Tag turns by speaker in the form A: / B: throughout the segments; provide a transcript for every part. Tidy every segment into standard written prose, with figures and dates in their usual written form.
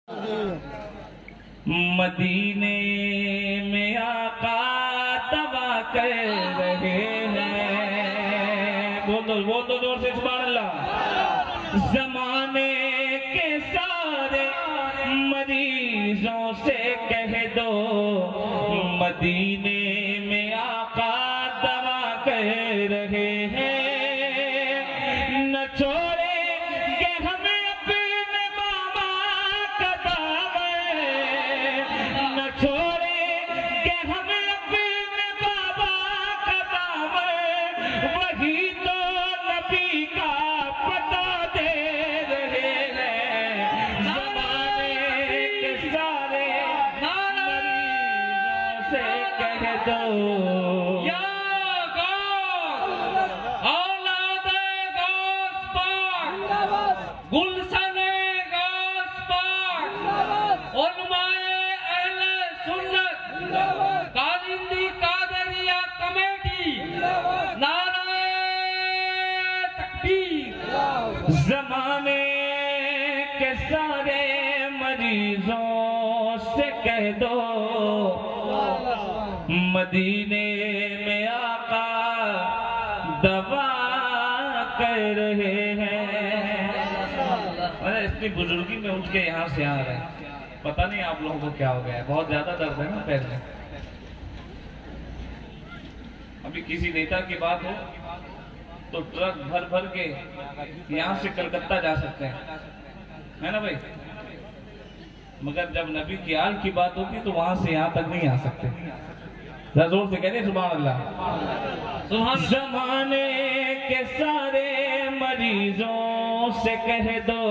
A: मदीने में आका दवा कर रहे हैं। बोल दो जोर से सुभान अल्लाह। जमाने के सारे मरीजों से कह दो, मदीने में आका दवा कर रहे हैं। न छोड़ेंगे हमें अपने बाबा का दामन, न छोड़ेंगे हमें अपने बाबा का दामन। वही तो नबी का पता दे रहे हैं। जमाने के सारे मरीजों से कह दो,
B: गुलशने गौस पाक, उलमाए अहले सुन्नत, कालिंदी कादरिया कमेटी, नाराए तकबीर।
A: जमाने के सारे मरीजों से कह दो, मदीने में आका दवा कर रहे हैं। इतनी बुजुर्गी में उठ के यहाँ से आ रहे हैं, पता नहीं आप लोगों को क्या हो गया है, बहुत ज्यादा दर्द है ना पैर में। अभी किसी नेता की बात हो तो ट्रक भर भर के यहाँ से कलकत्ता जा सकते हैं, है ना भाई। मगर जब नबी की आल की बात होती तो वहां से यहाँ तक नहीं आ सकते। जोर से कहते सुभान अल्लाह। जमाने के सारे मरीजों से कह दो,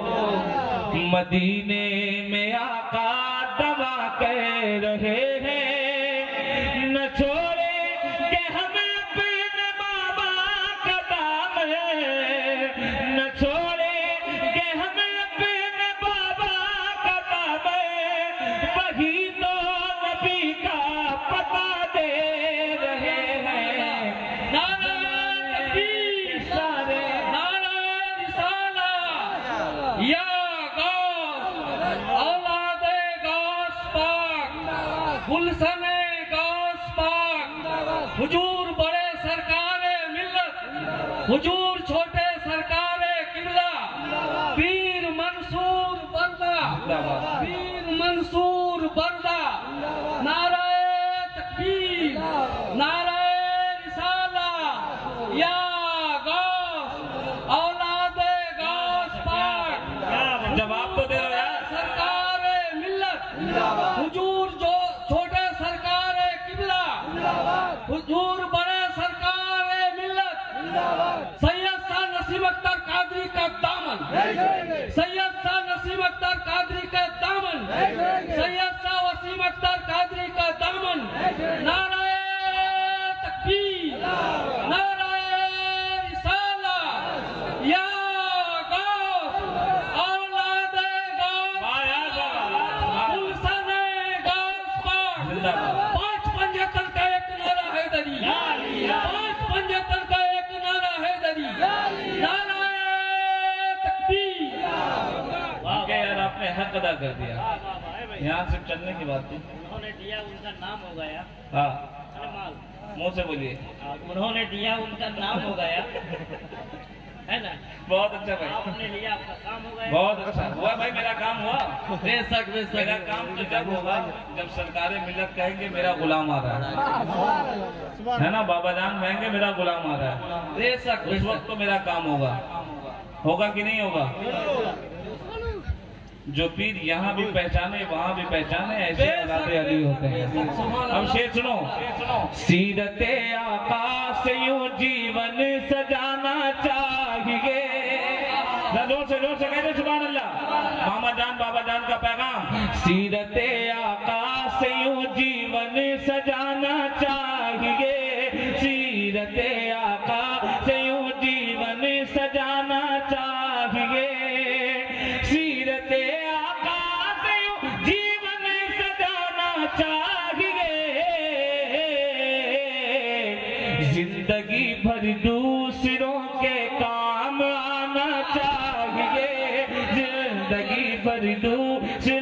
A: मदीने में आका दवा कर रहे हैं। न छोड़ेंगे हम अपने बाबा का दामन, न छोड़ेंगे हम अपने बाबा का दामन। वही तो नबी का पता दे रहे हैं।
B: या गौस औलादे गौस पाक, गुलशने गौस पाक, हुजूर बड़े सरकारे मिल्लत, हुजूर छोटे सरकारे किबला, पीर मंसूर बरदा, पीर मंसूर बरदा। नाराए तकबीर, नाराए रिसाला। या
A: जवाब तो दे रहा है।
B: सरकार मिल्लत, हुजूर जो छोटे सरकार किबला, हुजूर बड़े सरकार मिल्लत। सैयद शाह नसीम अख्तर कादरी का दामन, सैयद शाह नसीम अख्तर कादरी का दामन, सैयद शाह वसीम अख्तर कादरी का दामन। नाराए तकबीर, नाराए रिसाला। या पांच पंजतन का एक नारा है दरी, पांच पंजतन का एक नारा है दरी। नाराए तकबीर।
A: वाकई यार आपने हक अदा कर दिया। यहाँ से चलने की बात थी,
C: उन्होंने दिया उनका नाम हो गया।
A: हाँ मुँह से बोलिए।
C: उन्होंने दिया उनका नाम हो गया, है ना।
A: बहुत अच्छा भाई,
C: आपने लिया आपका काम हो गया।
A: बहुत अच्छा हुआ भाई, मेरा काम हुआ।
B: बेशक बेशक।
A: मेरा काम तो जब होगा जब सरकारें मिल्लत कहेंगे मेरा गुलाम आ रहा है ना, बाबा जान कहेंगे मेरा गुलाम आ रहा है।
B: बेशक
A: उस वक्त तो मेरा काम होगा। होगा कि नहीं होगा? जो पीर यहाँ भी पहचाने वहाँ भी पहचाने, ऐसे औलादे अली होते हैं। अब शेर सुनो। सीरते आका से यूं जीवन सजाना चाहिए। जोर से कहते सुभान अल्लाह। मामा जान बाबा जान का पैगाम। सीरते आका से यूं जीवन सजाना चाहिए, सीरते आका से यूं जीवन सजाना चाहिए, सीरते आका से यूं जीवन सजाना चाहिए। जिंदगी भर दूसरों के काम आना चाहिए, जिंदगी भर दूसरों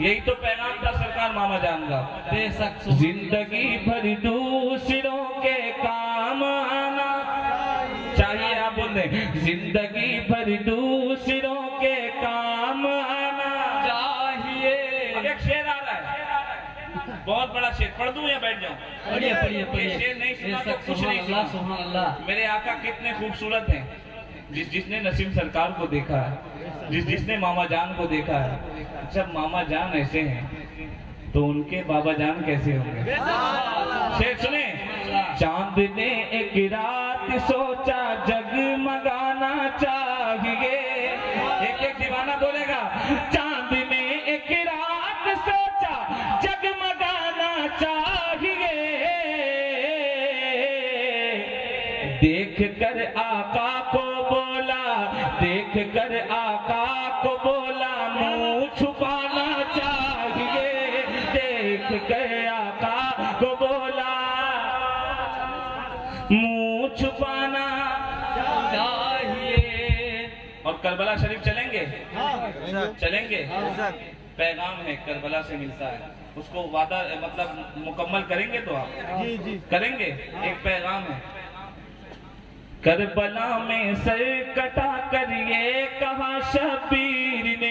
A: यही तो पैगाम था सरकार मामा जान का।
B: बेशक
A: जिंदगी भर दूसरों के काम आना चाहिए। आप बोल रहे जिंदगी भर दूसरों के काम आना
B: चाहिए।
A: अब एक शेर आ रहा है, बहुत बड़ा शेर, पढ़ दूं या बैठ जाऊं?
B: पढ़िए पढ़िए
A: ये
B: पढ़िए।
A: शेर नहीं सुना तो
B: बेशक
A: कुछ नहीं
B: सुभान अल्लाह
A: सुना।
B: सुभान अल्लाह।
A: मेरे आका कितने खूबसूरत हैं। जिसने नसीम सरकार को देखा है, जिसने मामा जान को देखा है, जब मामा जान ऐसे हैं तो उनके बाबा जान कैसे होंगे? शेर सुने। चांद ने एक रात सोचा जगमगाना चाहिए। एक दीवाना बोलेगा, चांद ने एक रात सोचा जगमगाना चाहिए। देख कर आका को बोला, देख कर आका को बोला, मुंह छुपाना चाहिए। देख कर आका को बोला, मुंह छुपाना
B: चाहिए।
A: और करबला शरीफ चलेंगे? चलेंगे। पैगाम है करबला से मिलता है, उसको वादा मतलब मुकम्मल करेंगे तो आप करेंगे। एक पैगाम है, करबला में सर कटा कर ये कहा शबीर ने।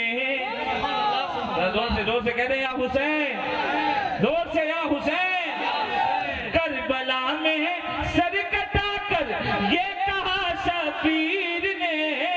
A: जोर से कह दे या हुसैन, जोर से या हुसैन। करबला में सर कटा कर ये कहा शबीर ने।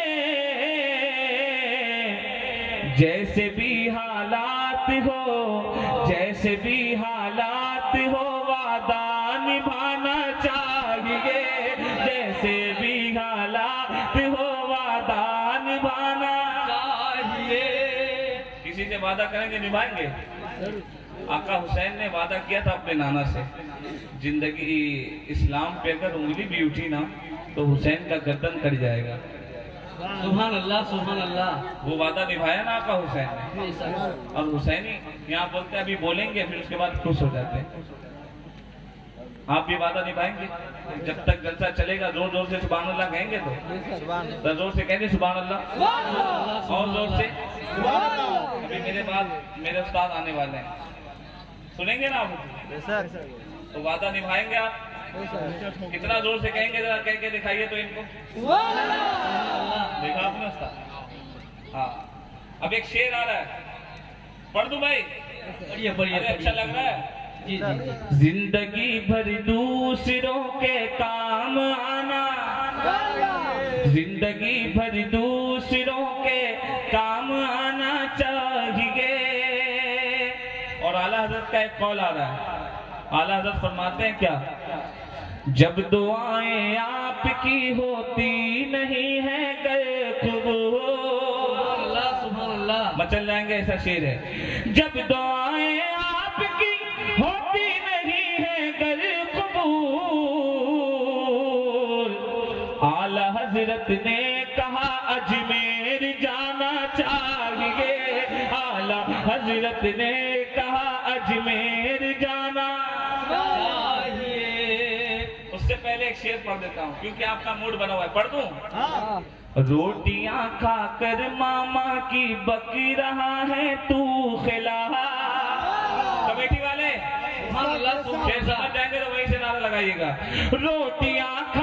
A: जैसे भी हालात हो, जैसे भी हालात हो, वादा निभाना चाहिए। जैसे भी हालात हो, वादा निभाना
B: चाहिए।
A: किसी से वादा करेंगे, निभाएंगे। आका हुसैन ने वादा किया था अपने नाना से, जिंदगी इस्लाम पे अगर उंगली भी उठी ना तो हुसैन का गर्दन कट जाएगा।
B: सुभान अल्लाह सुभान अल्लाह।
A: वो वादा निभाया ना आका हुसैन ने।
B: बेशक।
A: और हुसैनी यहाँ बोलते हैं अभी बोलेंगे, फिर उसके बाद खुश हो जाते हैं। आप भी वादा निभाएंगे? जब तक जलसा चलेगा जोर जोर से सुभान अल्लाह कहेंगे तो जोर से कहेंगे सुभान अल्लाह, और जोर से। अभी मेरे बाद मेरे उस्ताद आने वाले हैं, सुनेंगे ना आप? तो वादा निभाएंगे आप? कितना जोर से कहेंगे, जरा कह के दिखाइए तो इनको। देखा आपने उस्ताद? हाँ। अब एक शेर आ रहा है, पढ़ दूं भाई?
B: पढ़िए पढ़िए।
A: अच्छा लग रहा है?
B: जी जी।
A: जिंदगी भर दूसरों के काम आना, जिंदगी भर दूसरों के काम आना चाहिए। और आला हजरत का एक कौल आ रहा है। आला हजरत फरमाते हैं क्या, जब दुआएं आपकी होती नहीं है गए कबूल।
B: सुभान अल्लाह।
A: मचल जाएंगे, ऐसा शेर है। जब दुआएं आपकी होती नहीं है गर कबूल, आला हजरत ने कहा अजमेर जाना चाहिए। आला हजरत ने कहा अजमेर जाना
B: चाहिए।
A: उससे पहले एक शेर पढ़ देता हूँ क्योंकि आपका मूड बना हुआ है, पढ़ दूं? रोटियां खाकर मामा की बक रहा है तू खिला। कमेटी वाले शेर समझ जाएंगे तो वहीं से नारा लगाइएगा। रोटियां